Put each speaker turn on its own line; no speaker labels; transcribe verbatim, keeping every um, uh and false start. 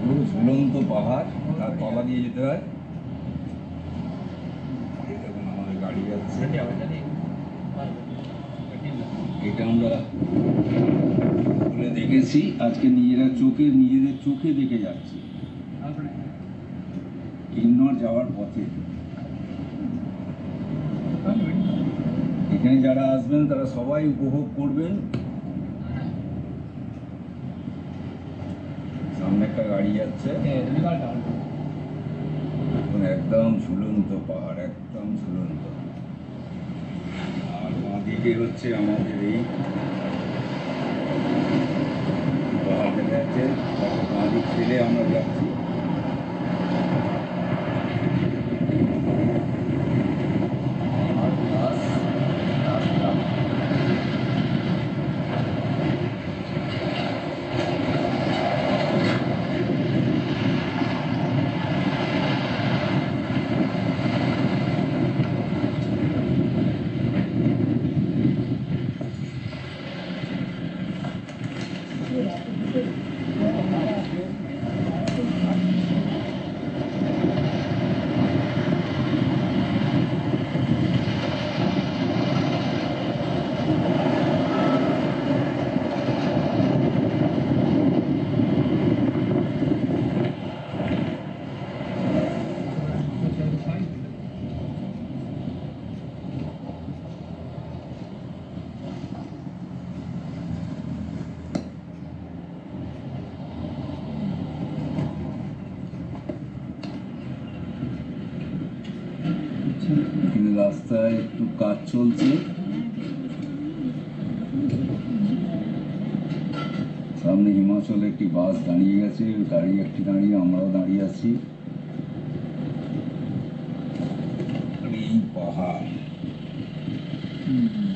পুরো ঝুলন্ত পাহাড়, তার তলা দিয়ে যেতে হয়। দেখুন আমাদের গাড়ি যাচ্ছে, এটা আমরা খুলে দেখেছি, আজকে নিজেরা চোখে নিজেদের চোখে দেখে যাচ্ছি কিন্নর যাওয়ার পথে। এখানে যারা আসবেন তারা সবাই উপভোগ করবেন। সামনে একটা গাড়ি যাচ্ছে, একদম ঝুলন্ত পাহাড়, একদম ঝুলন্ত। আর বাঁদিকে হচ্ছে আমাদের এই পাহাড় দেখা যাচ্ছে, বাঁদিক ফেলে আমরা যাচ্ছি। এখানে রাস্তায় একটু কাজ চলছে, সামনে হিমাচল একটি বাস দাঁড়িয়ে গেছে, গাড়ি একটি দাঁড়িয়ে, আমরাও দাঁড়িয়ে আছি। এই পাহাড়